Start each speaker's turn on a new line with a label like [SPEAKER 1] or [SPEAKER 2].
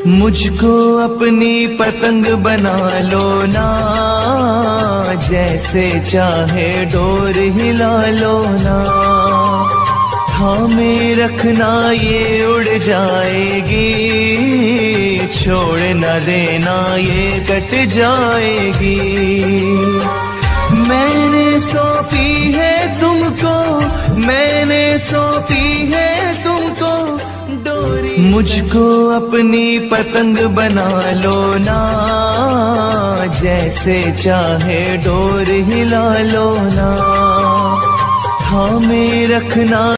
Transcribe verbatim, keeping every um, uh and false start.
[SPEAKER 1] मुझको अपनी पतंग बना लो ना, जैसे चाहे डोर हिला लो ना। थामे रखना ये उड़ जाएगी, छोड़ न देना ये कट जाएगी। मैंने सौंपी है तुमको, मैंने सौंपी है तुमको डोरी। मुझको अपनी पतंग बना लो ना, जैसे चाहे डोर हिला लो ना। थामे रखना